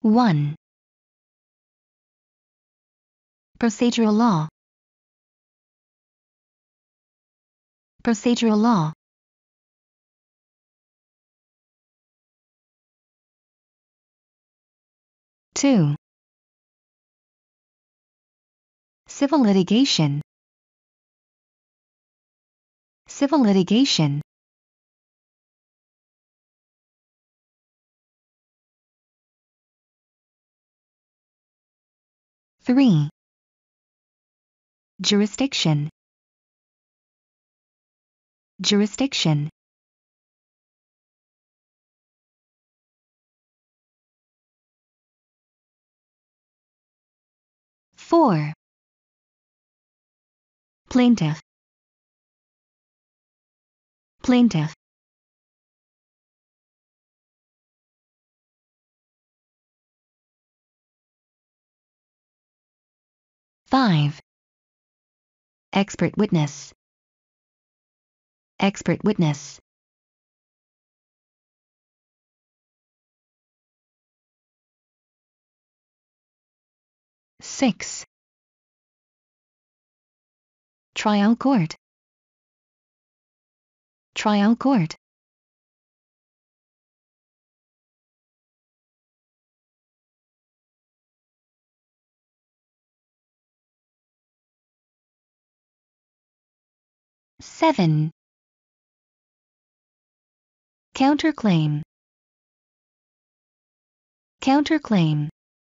1. Procedural law. Procedural law. 2. Civil litigation. Civil litigation. 3. Jurisdiction. Jurisdiction. 4. Plaintiff. Plaintiff. 5. Expert witness. Expert witness. 6. Trial court. Trial court. 7. Counterclaim. Counterclaim.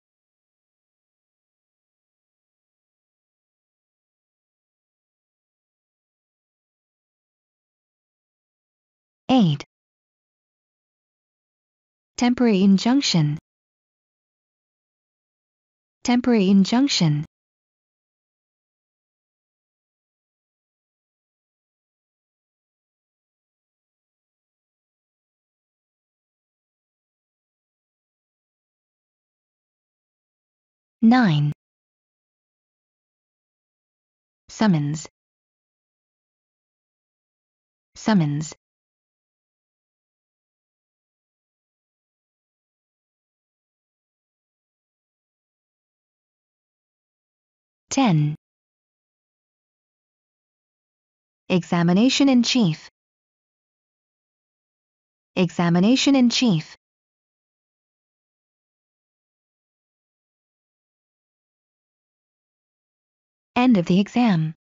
8. Temporary injunction. Temporary injunction. 9. Summons. Summons. 10. Examination in chief. Examination in chief. 'End of the exam.